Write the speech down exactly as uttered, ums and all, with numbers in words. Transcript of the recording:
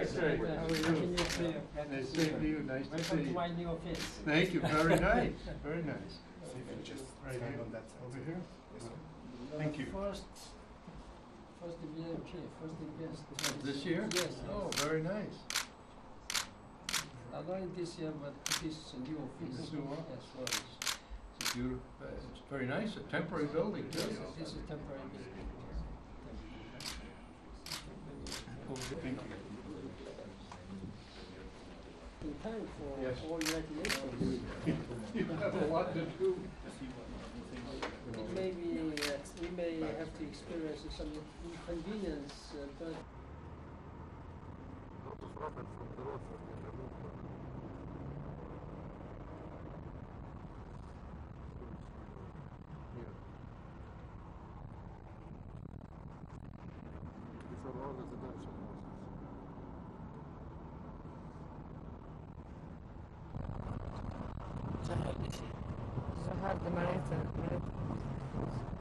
That's right. How are you? Happy New Year. Glad Nice to see to see you. Nice to Welcome see to you. my new office. Thank you. Very nice. Very nice. See if you just Right stand here. on that side. Over here. Yes, sir. Thank you. First, first the V I P, first the guest. This year? Yes. Oh, very nice. Not only this year, but this is a new office. This new office. Yes, well, it's, It's a beautiful, uh, it's very nice, a temporary building too. yes, this is temporary building. Thank you. In time for Yes. all United Nations. You have a lot to do. It may be, uh, we may have to experience some inconvenience, uh, but Zahar the Marita, right?